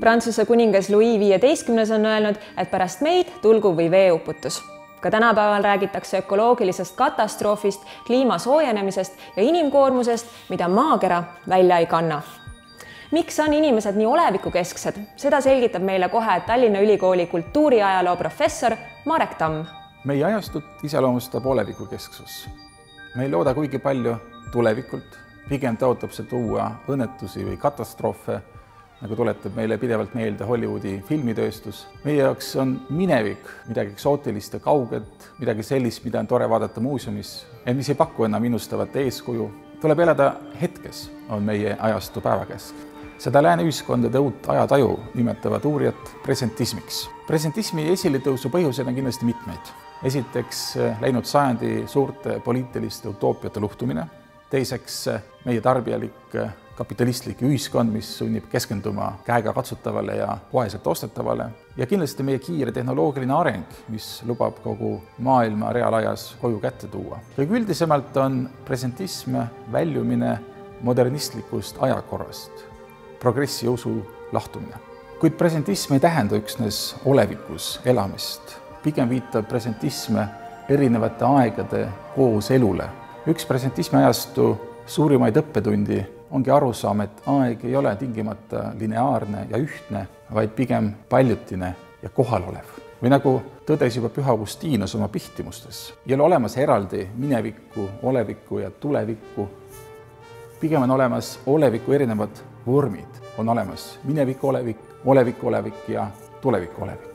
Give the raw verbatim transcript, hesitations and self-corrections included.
Prantsuse kuningas Louis viieteistkümnes on öelnud, et pärast meid tulgu või veeuputus. Ka tänapäeval räägitakse ökoloogilisest katastroofist, kliima soojenemisest ja inimkoormusest, mida maakera välja ei kanna. Miks on inimesed nii olevikukesksed? Seda selgitab meile kohe Tallinna Ülikooli kultuuriajaloo professor Marek Tamm. Meie ajastut iseloomustab olevikukesksus. Me ei looda kuigi palju tulevikult, pigem taotab see tuua õnnetusi või katastroofe, nagu tuletab meile pidevalt meelde Hollywoodi filmitööstus. Meie jaoks on minevik midagi eksootilist ja kauget, midagi sellist, mida on tore vaadata muuseumis, et mis ei paku enam innustavat eeskuju. Tuleb elada hetkes, on meie ajastu päevakesk. Seda lääne ühiskondade uut ajataju nimetavad uurijad presentismiks. Presentismi esiletõusu põhjused on kindlasti mitmeid. Esiteks läinud sajandi suurte poliitiliste utoopiate luhtumine. Teiseks meie tarbijalik kapitalistlik ühiskond, mis sunnib keskenduma käega katsutavale ja poeselt ostetavale. Ja kindlasti meie kiire tehnoloogiline areng, mis lubab kogu maailma reaalajas koju kätte tuua. Kõige üldisemalt on presentism väljumine modernistlikust ajakorrast, progressi usu lahtumine. Kuid presentism ei tähenda üksnes olevikus elamist. Pigem viitab presentism erinevate aegade koos elule. Üks presentismi ajastu suurimaid õppetundi ongi arusaam, et aeg ei ole tingimata lineaarne ja ühtne, vaid pigem paljutine ja kohalolev. Või nagu tõdes juba Püha Augustinus oma pihtimustes, ei ole olemas eraldi minevikku, olevikku ja tulevikku. Pigem on olemas oleviku erinevad vormid. On olemas mineviku olevik, oleviku olevik ja tuleviku olevik.